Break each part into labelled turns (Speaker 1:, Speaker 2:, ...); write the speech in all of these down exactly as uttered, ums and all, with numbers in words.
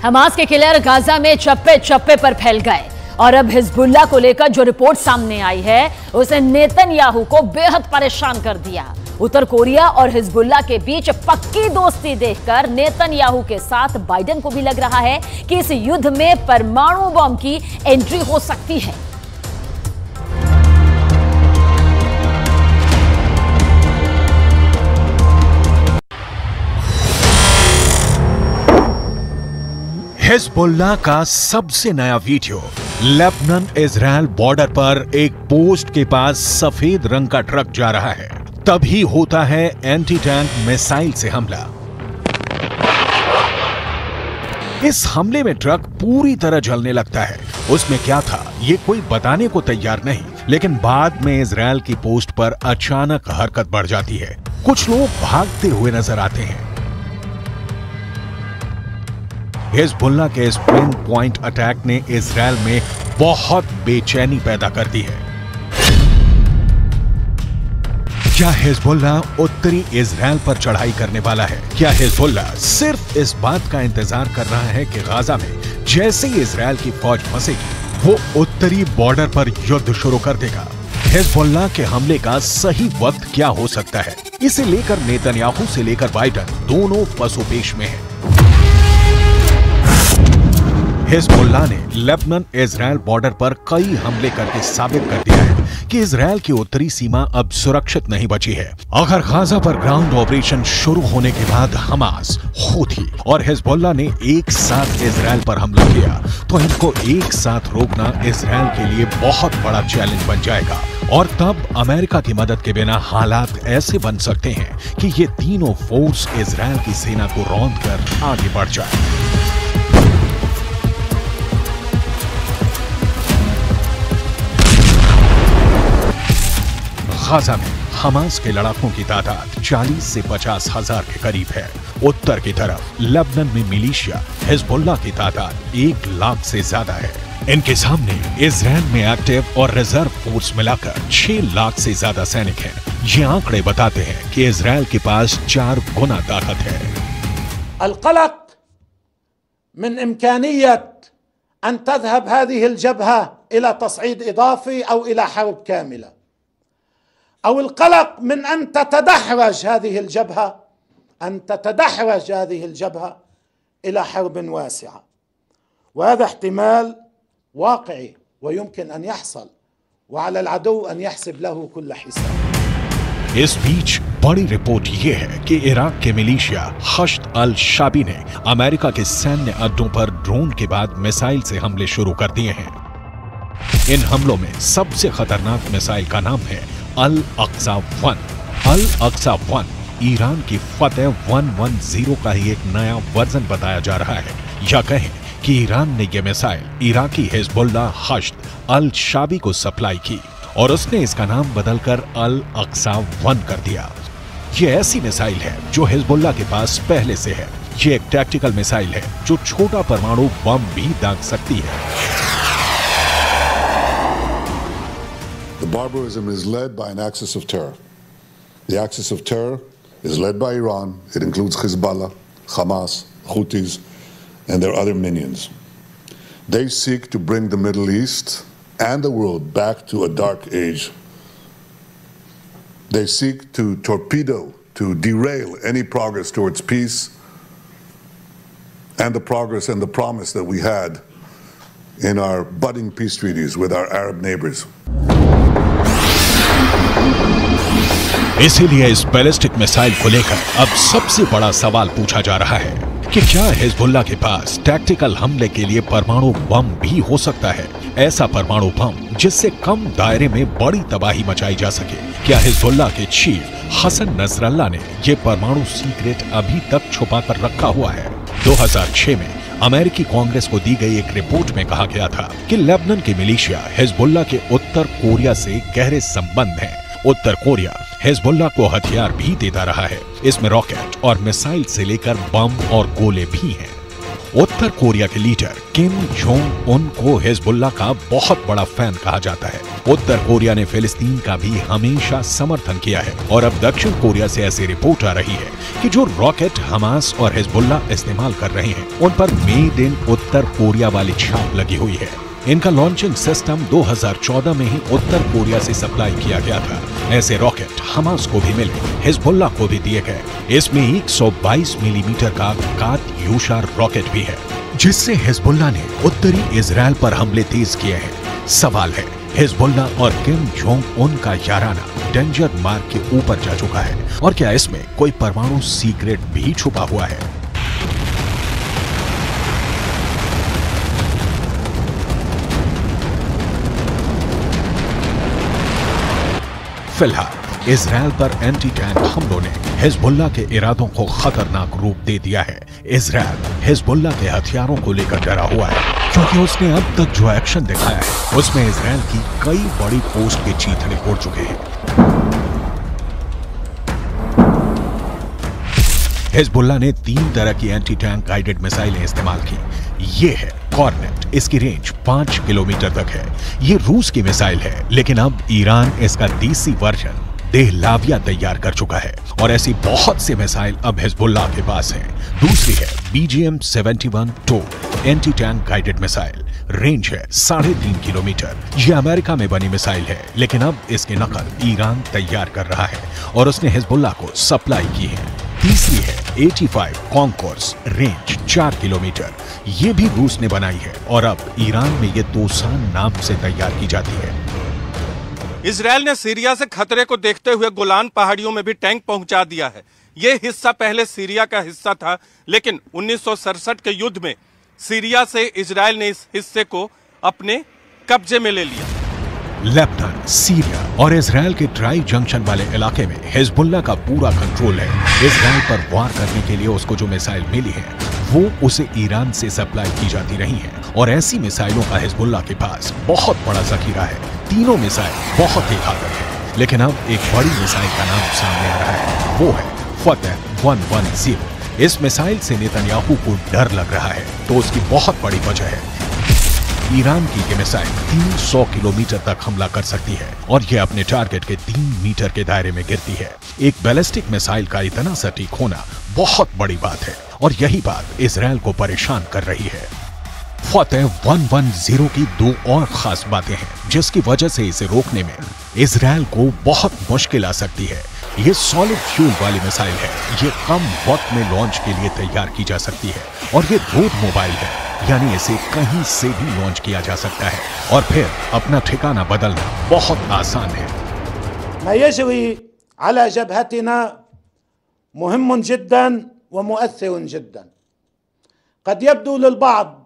Speaker 1: Hamas के killer Gaza में चप्पे चप्पे पर फैल गए और अब हिजबुल्लाह को लेकर जो रिपोर्ट सामने आई है उसे नेतन्याहू को बेहद परेशान कर दिया। उत्तर कोरिया और हिजबुल्लाह के बीच पक्की दोस्ती देखकर नेतन्याहू के साथ बाइडेन को भी लग रहा है कि इस युद्ध में परमाणु बम की एंट्री हो सकती है।
Speaker 2: हिजबुल्लाह का सबसे नया वीडियो। लेबनान इजराइल बॉर्डर पर एक पोस्ट के पास सफेद रंग का ट्रक जा रहा है, तभी होता है एंटी टैंक मिसाइल से हमला। इस हमले में ट्रक पूरी तरह जलने लगता है। उसमें क्या था ये कोई बताने को तैयार नहीं, लेकिन बाद में इजराइल की पोस्ट पर अचानक हरकत बढ़ जाती है। कुछ लोग भागते हुए नजर आते हैं। हिजबुल्लाह के इस पिन पॉइंट अटैक ने इजराइल में बहुत बेचैनी पैदा कर दी है। क्या हिजबुल्लाह उत्तरी इजराइल पर चढ़ाई करने वाला है? क्या हिजबुल्लाह सिर्फ इस बात का इंतजार कर रहा है कि गाजा में जैसे ही इजराइल की फौज फंसेगी वो उत्तरी बॉर्डर पर युद्ध शुरू कर देगा? हिजबुल्लाह के हमले का सही वक्त क्या हो सकता है, इसे लेकर नेतन्याहू से लेकर बाइडेन दोनों पसोपेश में हैं। हिजबुल्लाह ने लेबनान इजराइल बॉर्डर पर कई हमले करके साबित कर दिया है कि इजराइल की उत्तरी सीमा अब सुरक्षित नहीं बची है। अगर गाजा पर ग्राउंड ऑपरेशन शुरू होने के बाद हमास, हूथी और हिजबुल्लाह ने एक साथ इजराइल पर हमला किया तो इनको एक साथ रोकना इजराइल के लिए बहुत बड़ा चैलेंज बन जाएगा। और तब अमेरिका की मदद के बिना हालात ऐसे बन सकते हैं कि ये तीनों फोर्स इजराइल की सेना को रौंद कर आगे बढ़ जाए। गाजा में हमास के लड़ाकों की तादाद चालीस से पचास हजार के करीब है। उत्तर की तरफ लेबनान में मिलिशिया हिजबुल्लाह की तादाद एक लाख से ज्यादा है। इनके सामने इजराइल में एक्टिव और रिजर्व फोर्स मिलाकर छह लाख से ज्यादा सैनिक हैं। ये आंकड़े बताते हैं कि इजराइल के पास चार गुना ताकत है।
Speaker 3: القلق من إمكانية أن تذهب هذه الجبهة إلى تصعيد إضافي أو إلى حرب كاملة، أو القلق من أن تتدحرج هذه الجبهة أن تتدحرج هذه الجبهة إلى حرب واسعة، وهذا احتمال واقعي ويمكن أن يحصل، وعلى العدو أن يحسب له كل حساب।
Speaker 2: इस बीच बड़ी रिपोर्ट ये है कि इराक के मिलिशिया हश्द अल शाबी ने अमेरिका के सैन्य अड्डों पर ड्रोन के बाद मिसाइल से हमले शुरू कर दिए हैं। इन हमलों में सबसे खतरनाक मिसाइल का नाम है Al Aqsa one. Al Aqsa one Iran की फतेह एक सौ दस का ही एक नया वर्जन बताया जा रहा है, या कहें कि ईरान ने यह missile Iraqi Hezbollah Hashd al Shaabi को सप्लाई की और उसने इसका नाम बदलकर अल अक्सा वन कर दिया। यह ऐसी मिसाइल है जो हिजबुल्लाह के पास पहले से है। यह एक टैक्टिकल मिसाइल है जो छोटा परमाणु बम भी दाग सकती है।
Speaker 4: The barbarism is led by an axis of terror. The axis of terror is led by Iran. It includes Hezbollah, Hamas, Houthis, and their other minions. They seek to bring the Middle East and the world back to a dark age. They seek to torpedo, to derail any progress towards peace and the progress and the promise that we had in our budding peace treaties with our Arab neighbors.
Speaker 2: इसीलिए इस ballistic missile को लेकर अब सबसे बड़ा सवाल पूछा जा रहा है कि क्या हिजबुल्लाह के पास टैक्टिकल हमले के लिए परमाणु बम भी हो सकता है? ऐसा परमाणु बम जिससे कम दायरे में बड़ी तबाही मचाई जा सके। क्या हिजबुल्लाह के चीफ हसन नसरल्लाह ने ये परमाणु सीक्रेट अभी तक छुपा कर रखा हुआ है? दो हज़ार छह में अमेरिकी कांग्रेस को दी गई एक रिपोर्ट में कहा गया था कि लेबनान की मिलिशिया हिजबुल्लाह के उत्तर कोरिया से गहरे संबंध हैं। उत्तर कोरिया हिजबुल्लाह को हथियार भी देता रहा है। इसमें रॉकेट और मिसाइल से लेकर बम और गोले भी हैं। उत्तर कोरिया के लीडर किम जोंग उन को हिजबुल्लाह का बहुत बड़ा फैन कहा जाता है। उत्तर कोरिया ने फिलिस्तीन का भी हमेशा समर्थन किया है और अब दक्षिण कोरिया से ऐसी रिपोर्ट आ रही है कि जो रॉकेट हमास और हिजबुल्ला इस्तेमाल कर रहे हैं उन पर मेड इन उत्तर कोरिया वाली छाप लगी हुई है। इनका लॉन्चिंग सिस्टम दो हज़ार चौदह में ही उत्तर कोरिया से सप्लाई किया गया था। ऐसे रॉकेट हमास को भी मिले, हिजबुल्ला को भी दिए गए। इसमें एक सौ बाईस मिलीमीटर का कात्यूशा रॉकेट भी है, जिससे हिजबुल्ला ने उत्तरी इजराइल पर हमले तेज किए हैं। सवाल है, हिजबुल्ला और किम जोंग उन का याराना डेंजर मार्क के ऊपर जा चुका है और क्या इसमें कोई परमाणु सीक्रेट भी छुपा हुआ है? फिलहाल इजराइल पर एंटी टैंक हमलों ने हिजबुल्ला के इरादों को खतरनाक रूप दे दिया है। इजराइल हिजबुल्ला के हथियारों को लेकर डरा हुआ है क्योंकि उसने अब तक जो एक्शन दिखाया है उसमें इजराइल की कई बड़ी पोस्ट के चीथड़े उड़ चुके हैं। हिजबुल्ला ने तीन तरह की एंटी टैंक गाइडेड मिसाइलें इस्तेमाल की। ये है कॉर्नेट, इसकी रेंज पांच किलोमीटर तक है। ये रूस की मिसाइल है, लेकिन अब ईरान इसका देसी वर्जन देहलाविया तैयार कर चुका है और ऐसी बहुत सी मिसाइल अब हिजबुल्ला के पास हैं। दूसरी है B G M seventy one two anti tank guided missile, range है साढ़े तीन किलोमीटर। ये अमेरिका में बनी मिसाइल है, लेकिन अब इसकी नकल ईरान तैयार कर रहा है और उसने हिजबुल्ला को सप्लाई की है। तीसरी है पचासी कॉन्कोर्स, रेंज चार किलोमीटर। ये भी रूस ने बनाई है और अब ईरान में ये तोसान नाम से तैयार की जाती है।
Speaker 5: इजराइल ने सीरिया से खतरे को देखते हुए गोलान पहाड़ियों में भी टैंक पहुंचा दिया है। ये हिस्सा पहले सीरिया का हिस्सा था, लेकिन उन्नीस सौ सड़सठ के युद्ध में सीरिया से इजराइल ने इस हिस्से को अपने कब्जे में ले लिया।
Speaker 2: लेबनान, सीरिया और इजराइल के ट्राई जंक्शन वाले इलाके में हिजबुल्ला का पूरा कंट्रोल है। इजराइल पर वार करने के लिए उसको जो मिसाइल मिली है वो उसे ईरान से सप्लाई की जाती रही है और ऐसी मिसाइलों का हिजबुल्ला के पास बहुत बड़ा जखीरा है। तीनों मिसाइल बहुत ही घातक है, लेकिन अब एक बड़ी मिसाइल का नाम सामने आ रहा है, वो है फतह एक सौ दस। इस मिसाइल से नेतन्याहू को डर लग रहा है, तो उसकी बहुत बड़ी वजह है ईरान की ये मिसाइल तीन सौ किलोमीटर तक हमला कर सकती है और ये अपने टारगेट के तीन मीटर के दायरे में गिरती है। एक बैलिस्टिक मिसाइल का इतना सटीक होना बहुत बड़ी बात है और यही बात इजराइल को परेशान कर रही है। फतह एक सौ दस की दो और खास बातें हैं जिसकी वजह से इसे रोकने में इजराइल को बहुत मुश्किल आ सकती है। ये सॉलिड फ्यूल वाली मिसाइल है, ये कम वक्त में लॉन्च के लिए तैयार की जा सकती है और ये रोड मोबाइल है, यानी इसे कहीं से भी लॉन्च किया जा सकता है और फिर अपना ठिकाना बदलना बहुत आसान है।
Speaker 3: ما يجري على جبهتنا مهم جدا ومؤثر جدا. قد يبدو للبعض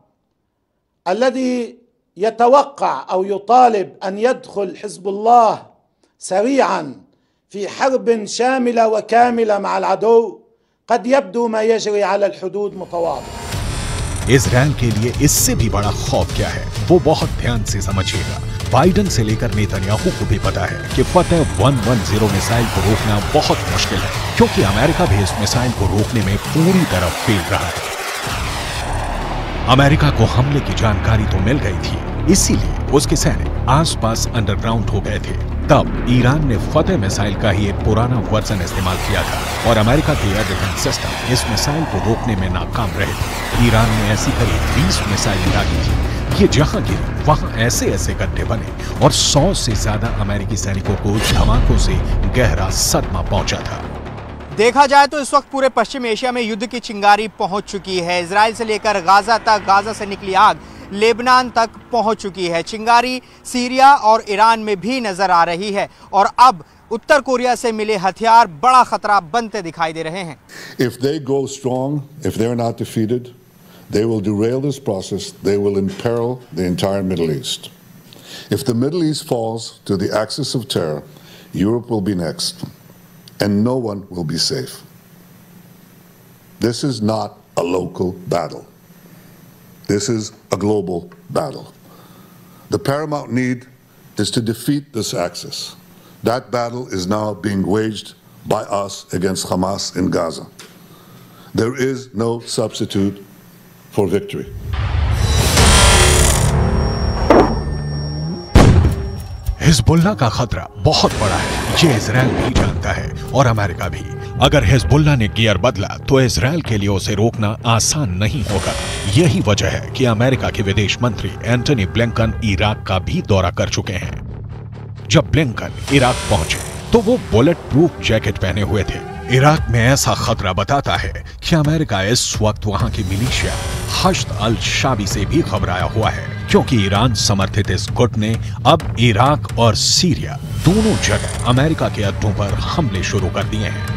Speaker 3: الذي يتوقع أو يطالب أن يدخل حزب الله سريعا في حرب شاملة وكاملة مع العدو قد يبدو ما يجري على الحدود متواضع.
Speaker 2: इजराइल के लिए इससे भी बड़ा खौफ क्या है वो बहुत ध्यान से समझिएगा। बाइडेन से लेकर नेतन्याहू को भी पता है कि फतह एक सौ दस मिसाइल को रोकना बहुत मुश्किल है, क्योंकि अमेरिका भी इस मिसाइल को रोकने में पूरी तरह फेल रहा है। अमेरिका को हमले की जानकारी तो मिल गई थी, इसीलिए उसके सैनिक आसपास अंडरग्राउंड हो गए थे। तब ईरान ने फतह मिसाइल का ही एक पुराना वर्जन इस्तेमाल किया था और अमेरिका के एयर डिफेंस सिस्टम इस मिसाइल को रोकने में नाकाम रहे थे। ईरान ने ऐसी करीब बीस मिसाइलें दागी थी। ये जहां गिरी वहां ऐसे ऐसे गड्ढे बने और सौ से ज्यादा अमेरिकी सैनिकों को धमाकों से गहरा सदमा पहुंचा था।
Speaker 6: देखा जाए तो इस वक्त पूरे पश्चिम एशिया में युद्ध की चिंगारी पहुंच चुकी है। इजराइल से लेकर गाजा तक, गाजा से निकली आग लेबनान तक पहुंच चुकी है। चिंगारी सीरिया और ईरान में भी नजर आ रही है और अब उत्तर कोरिया से मिले हथियार बड़ा खतरा बनते दिखाई दे रहे हैं।
Speaker 4: If they go strong, if they're not defeated, they will derail this process. They will imperil the entire Middle East. If the Middle East falls to the axis of terror, Europe will be next, and no one will be safe. This is not a local battle. This is a global battle. The paramount need is to defeat this axis. That battle is now being waged by us against Hamas in Gaza. There is no substitute for victory.
Speaker 2: Hezbollah का खतरा बहुत बड़ा है, ये Israel भी जानता है और अमेरिका भी। अगर हिजबुल्लाह ने गियर बदला तो इजराइल के लिए उसे रोकना आसान नहीं होगा। यही वजह है कि अमेरिका के विदेश मंत्री एंटनी ब्लिंकन इराक का भी दौरा कर चुके हैं। जब ब्लिंकन इराक पहुंचे तो वो बुलेट प्रूफ जैकेट पहने हुए थे। इराक में ऐसा खतरा बताता है कि अमेरिका इस वक्त वहां की मिलिशिया हश्द अल शाबी से भी घबराया हुआ है, क्योंकि ईरान समर्थित इस गुट ने अब इराक और सीरिया दोनों जगह अमेरिका के अड्डों पर हमले शुरू कर दिए हैं।